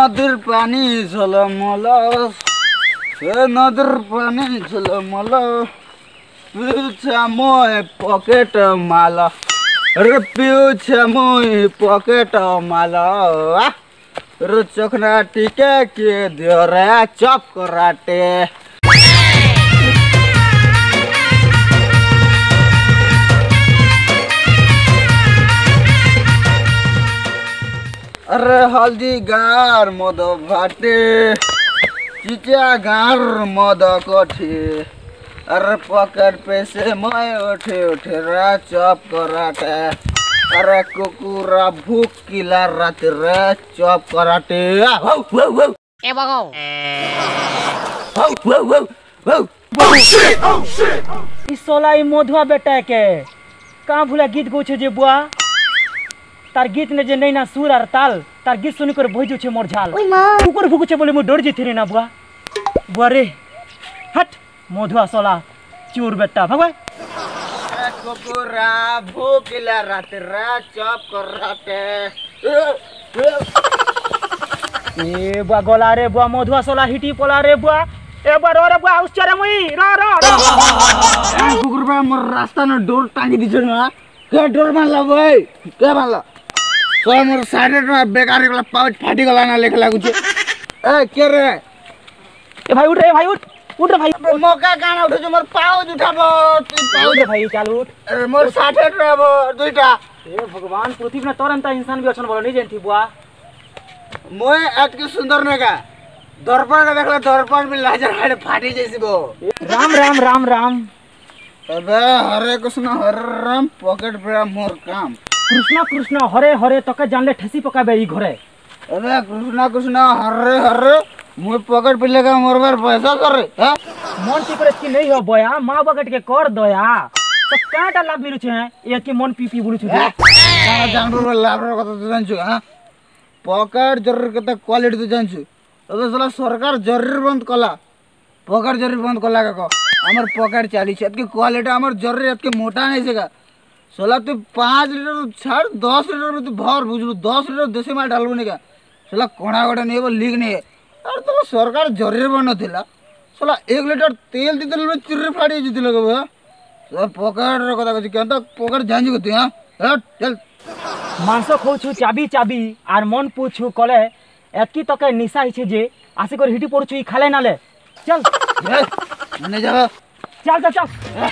নদীর পানি ঝলমল নদীর পানি ঝলমল পিউছে মই পকেট মাল রে পিউছে মই পকেট মাল রে চোখনা টিকে কে দিও রে চপ कराटे अरे हल्दी गार मद भाटे चिचा गार मद कठे अरे पकड़ पैसे मैं उठे उठे रे चप कराटे अरे कुकुरा भूख किला रात रे चप कराटे ए बगाओ ई सोला ई मधुआ बेटा के कहाँ भूला गीत गौछे जे बुआ तार गीत ने जे नहीं ना सुर और ताल तार गीत सुनी कर भइजो छे मोर झाल कुकुर भुकुचे बोले मु डर जेथि रे ना बुआ बुआ रे हट मधुआ सोला चूर बेटा भगवान कुकुरा भूख किला रात रे चप कराटे ए बुआ गोला रे बुआ मधुआ सोला हिटी पोला रे बुआ ए बुआ रो रे बुआ उच्चारे मुई रो कुकुर बा मोर रास्ता न डोर टांगी दिछ ना के डोर मानला भाई के मानला तो मोर साइड में बेकार गला पाउच फाटी गला ना लेख लागु छे ए के रे ए भाई उठ रे भाई मौका गाना उठे मोर पाउच उठाबो तू पाउच रे भाई चल उठ अरे मोर 60 रहबो दुईटा ए भगवान पृथ्वी में तोरंता इंसान भी अछन बोलो नहीं जानती बुआ मोय एतके सुंदर नेगा दर्पण के देखले दर्पण में लाजर हाड़े फाटी जैसिबो राम राम राम राम अबे हरे कृष्ण हरे राम पॉकेट पे मोर काम कृष्ण कृष्ण हरे हरे तके जानले ठेसी पकाबे ई घरे अबे कृष्ण कृष्ण हरे हरे मोर पॉकेट पे लगा मोर बार पैसा करे हां मन टिकरे की नहीं हो बया मां बगट के कर दया तो काटा लाभ मिलु छे ए की मन पीपी बुलु छे सारा जानवर लाभ रो कत जानछु हां पॉकेट जरूर कत क्वालिटी तो जानछु अबे साला सरकार जरूर बंद कला पॉकेट जरूर बंद कला का हमर पॉकेट 40 एत की क्वालिटी हमर जरूर एत के मोटा नहीं सेगा साला तू 5 लीटर छाड़ 10 लीटर में तू भर बुझलु 10 लीटर देसी माल डालबो नहीं का साला कोणा गोटा नहीं लीक नहीं और तो सरकार जरूर बन थिला साला 1 लीटर तेल दितल में चिर्रे फाड़ी जितिल गबो सर पॉकेट रो कथा कहछि केंता पॉकेट जांजि गति हां हट चल मांस खोछु चाबी चाबी आर मन पूछु कले एतकी तके निशा हिचे जे आसे कर हिटी पड़छु ई खाले नाले चल मने जा चल चल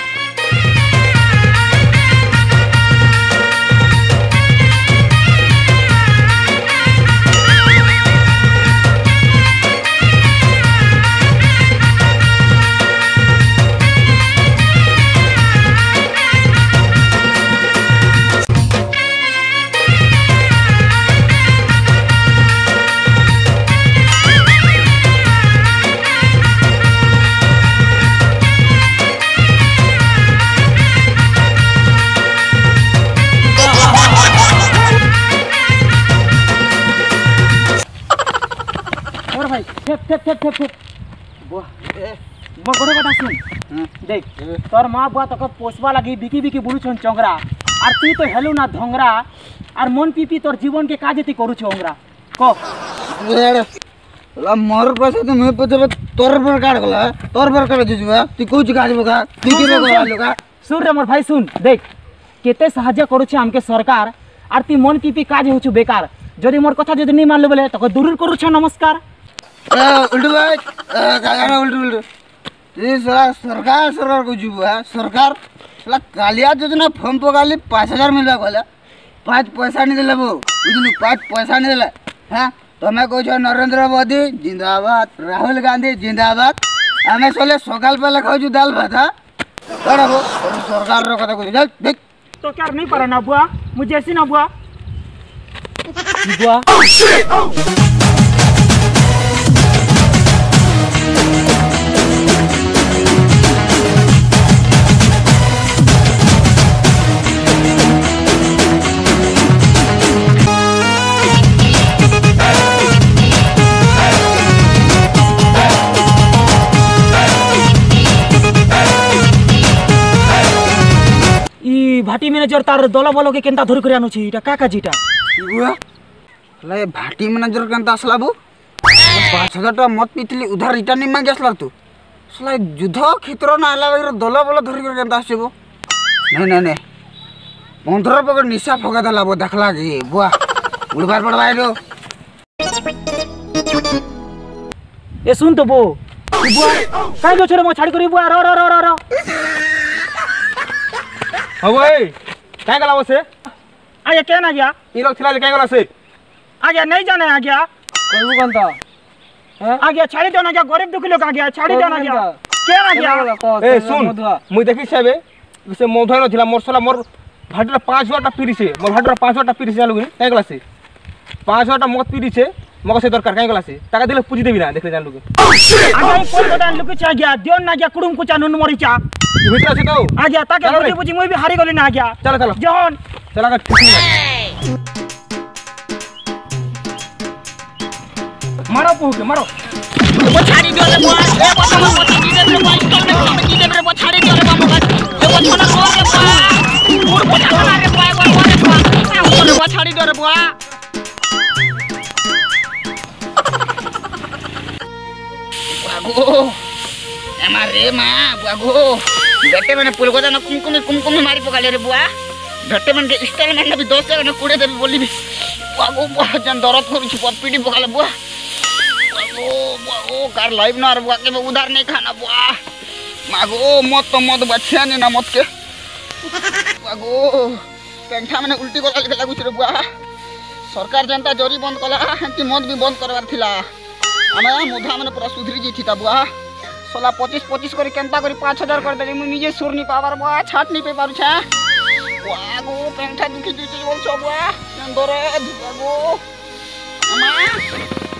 ठेप बुआ मो गोरे कथा सुन देख तोर मां बुआ तक पोसबा लगी बिकी बिकी बुलु छन चंगरा आर तू तो हेलु ना धंगरा आर मन पीपी तोर जीवन के काज ती करू छंगरा को ला मोर पैसा तो मैं पछे तोर पर काट जुजुआ तू कुछ काज बका बिकी रे लगा सुन रे मोर भाई सुन देख केते सहायता करू छ हमके सरकार आर ती मन पीपी काज होछु बेकार जदी मोर कथा जदी नहीं मानले बोले तो दूर करू छ नमस्कार उल्टू भाई गाना उल्टू ये सरकार को जुबा सरकार साला कालिया योजना फॉर्म पकाली 5000 मिलबा कहले 5 पैसा नहीं देले वो बुझलु 5 पैसा नहीं देले हां तो मैं कहै छ नरेंद्र मोदी जिंदाबाद राहुल गांधी जिंदाबाद हमें सोले सकाल पहले खाऊ दाल भात हां बड़ा वो सरकार रो कथा कहै चल देख तो क्या नहीं पारा ना बुआ मुझे ऐसी ना बुआ बुआ भाटी मैनेजर तार दल बल के केनता धरि कर आनु छी इटा का का जीटा बुआ सला भाटी मैनेजर केनता असला बु 5000 टका मत पीतली उधार रिटर्न नहीं मांगे असला तू सला युद्ध क्षेत्र ना आला वगैरह दल बल धरि कर केनता आसीबो नहीं नहीं 15 पकड़ निशा फगा दला बो देखला कि बुआ उड़बार पड़वा दो ए सुन तो बो बुआ काई जो छोरे मो छाड़ी करी बुआ रो रो रो रो हो भाई काय गला बसे आगे क्या ना गया ई लोग थिला काय गला से आगे नहीं जाने आ गया कहबो कंता हैं आ गया छाड़ी दो ना गया गरीब दुखी लोग आ गया छाड़ी दो ना गया क्या ना गया ए सुन मुई देखि छबे से मधुआ न थिला मोर सला मोर भाटरा 5000 टा पीरी से मोर भाटरा 5000 टा पीरी से जालु काय गला से 5000 टा मत पीरी से मको से दरकार काय गला से टाका दिले पूजी देबी ना देखले जान लोग आगे कोई बता लुक चा गया दियो ना गया कुडुम कुचा नुन मरी चा भीतर से तो आ गया ताके पूजी मुई भी हारी गली ना आ गया चलो चलो जॉन चला का ठीक मारो पुह के मारो वो छाड़ी दियो रे बुआ ए बता मो पति दे रे बुआ स्टॉल में की दे रे बुआ छाड़ी दियो रे बाबू ए वो छोना को रे बुआ मोर को छाड़ा रे बुआ रे बुआ रे बुआ छाड़ी दियो रे बुआ बुआगो एमा रे मा बुआगो बेटे मैंने पुल को जाना कुमकुम मारी पकाले रे बुआ बेटे मन के स्टाइल में भी 10 जगह कूड़े देबी बोली भी बुआगो बुआ जन दरद करू छु पीडी पकाले बुआ बुआगो कार लाइव ना रे बुआ के उधार नहीं खाना बुआ मागो मत तो मत बच्चा नहीं ना मत के बुआगो पेंठा मैंने उल्टी कर लागू रे बुआ सरकार जनता जोरी बंद कला हंती मत भी बंद करवार थिला आमे मुधा मैंने पूरा सुधरी जी थी बा 16-25 करी केनता करी 5000 कर देली मु निजे सुर नहीं पावर बा छाट नहीं पे पारु छा वागो पेंठा दुखी दुखी बोल छ बा चंदर दुगो अमा